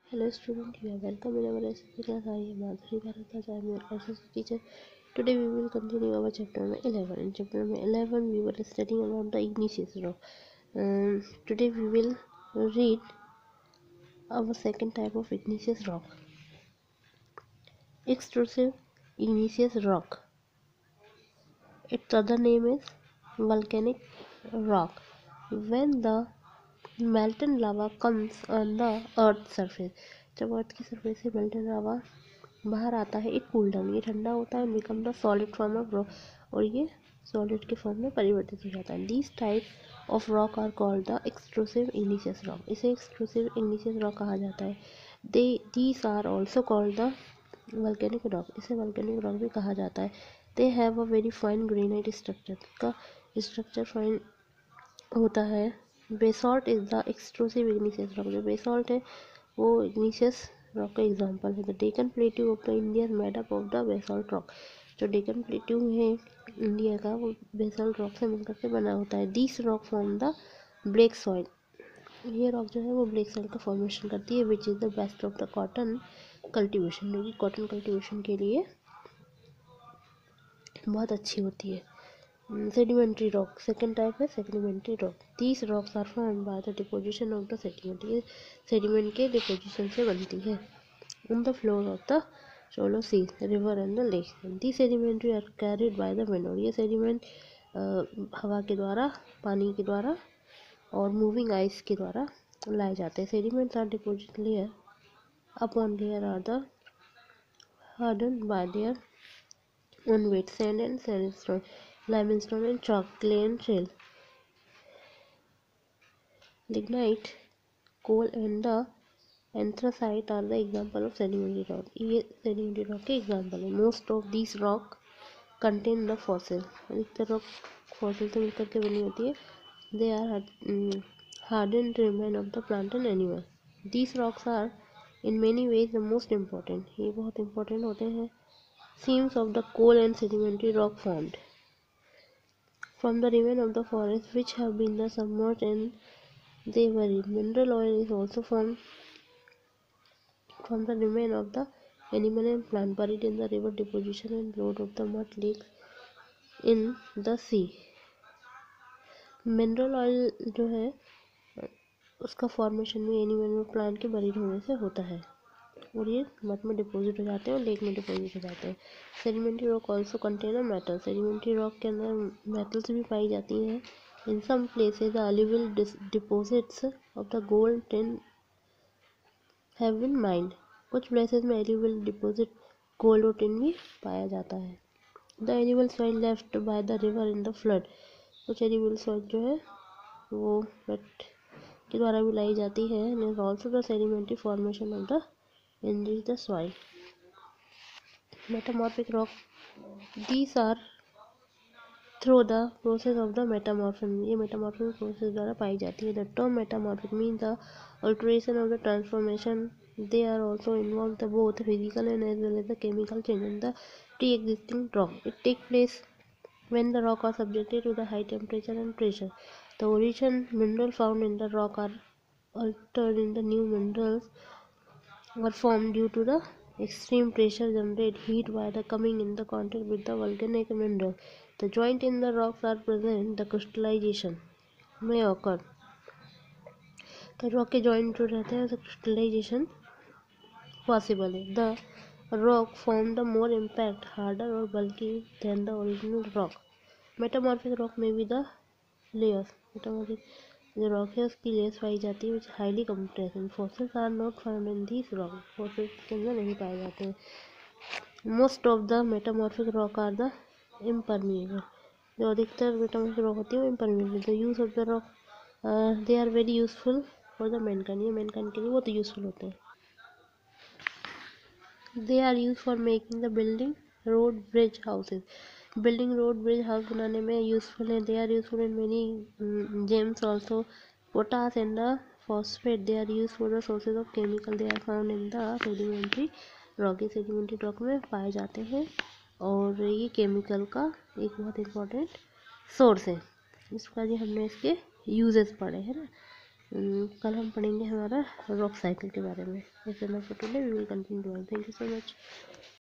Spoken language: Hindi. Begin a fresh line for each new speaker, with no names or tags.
Hello student, you are welcome in our SST class. I am Madhuri Bharadwaj. I am your SST teacher. Today we will continue our chapter number 11. In chapter number 11 we were studying about the igneous rock. Today we will read our second type of igneous rock. Extrusive igneous rock. Its other name is volcanic rock. When the molten lava comes on the earth's surface, जब अर्थ की सरफेस से molten lava बाहर आता है, एक कूल डाउन, ये ठंडा होता है, become the solid form of rock, और ये सॉलिड के फॉर्म में परिवर्तित हो जाता है. These type of rock are called the extrusive igneous rock. इसे एक्सट्रूसिव इग्निशियस रॉक कहा जाता है. These are also called the volcanic rock. इसे वल्केनिक रॉक भी कहा जाता है. They have a very fine granite structure. का स्ट्रक्चर फाइन होता है. Basalt is the extrusive igneous rock. जो बेसॉल्ट है वो इग्निशियस रॉक का एग्जाम्पल है. The Deccan plateau of the India is made up of the basalt rock. जो डेकन प्लेट्यू है इंडिया का, वो बेसॉल्ट रॉक से मिलकर के बना होता है. This rock form the black soil. ये रॉक जो है वो ब्लैक सॉइल का फॉर्मेशन करती है, which is the best of the cotton cultivation. जो कि कॉटन कल्टीवेशन के लिए बहुत अच्छी होती है. Sedimentary rock. सेकेंड टाइप है sedimentary rock. These rocks are formed by the deposition of the sediment. ये सेडिमेंट के डिपोजिशन से बनती है on the floor of the shallow sea, river and the lake. These sedimentary are carried by the wind. और ये सेडिमेंट हवा के द्वारा, पानी के द्वारा और मूविंग आइस के द्वारा लाए जाते हैं. Sediments are deposit layer upon layer are the hardened by their own weight. Sand and sandstone, limestone and chalk, clay and shale, lignite, coal and the anthracite are the example of sedimentary rock. ये sedimentary rock के example है. Most of these rock contain the fossil. अधिकतर rock fossil से मिलकर के बनी होती है. They are hardened remain of the plant and animal. These rocks are in many ways the most important. ये बहुत important होते हैं. Seams of the coal and sedimentary rock formed from the remain of the forest which have been the submerged and they buried. Mineral oil is also formed from the remain of the animal and plant buried in the river deposition and road of the mud lakes in the sea. Mineral oil जो है उसका फॉर्मेशन भी एनिमल और प्लांट के बरीड होने से होता है, और ये मड में डिपॉजिट हो जाते हैं और लेक में डिपॉजिट हो जाते हैं. Sedimentary rock also contain a metal. Sedimentary rock के अंदर मेटल्स भी पाई जाती हैं. In some places the alluvial deposits of the gold tin have been mined. कुछ प्लेसेस में एल्यूवियल डिपॉजिट गोल्ड और टिन भी पाया जाता है. The alluvial soil left by the river in the flood. कुछ एल्यूवियल सॉइल जो है वो फ्लड के द्वारा भी लाई जाती है. And also the sedimentary formation of the enrich the soil. Metamorphic rock. These are through the process of the metamorphism. ये metamorphic process द्वारा पाई जाती है. The term metamorphic means the alteration of the transformation. They are also involved the both physical and as well as the chemical change in the pre-existing rock. It takes place when the rock are subjected to the high temperature and pressure. The original mineral found in the rock are altered in the new minerals were formed due to the extreme pressure generated heat by the coming in the contact with the volcanic mineral. The joint in the rocks are present. The crystallization may occur. तो रॉक के जॉइंट जो रहते हैं, क्रिस्टलाइजेशन पॉसिबल है. The rock form the more impact harder और बल्कि than the original rock. Metamorphic rock में भी द लेयर्स. मेटामॉर्फिक जो रॉक है उसकी लेयर्स पाई जाती है, which highly compressed. Fossils are not found in this rock. Fossils के अंदर नहीं पाए जाते हैं. Most of the metamorphic rock are the impermeable. जो अधिकतर मेटामॉर्फिक रॉक होती है वो impermeable. The use of the rock they are very useful for the mankind. ये मैनकाइंड के लिए बहुत यूजफुल होते हैं. They are use for making the building road bridge houses. Building road bridge house बनाने में यूजफुल है. They are useful in many gems also. Potash and the phosphate they are use for the sources of chemical. They are found in the sedimentary rock. ये सेडिमेंट्री रॉक में पाए जाते हैं और ये केमिकल का एक बहुत इम्पोर्टेंट सोर्स है. इस प्रकार हमने इसके यूजेस पढ़े हैं ना. कल हम पढ़ेंगे हमारा रॉक साइकिल के बारे में। इस for today we will continue. Thank you so much.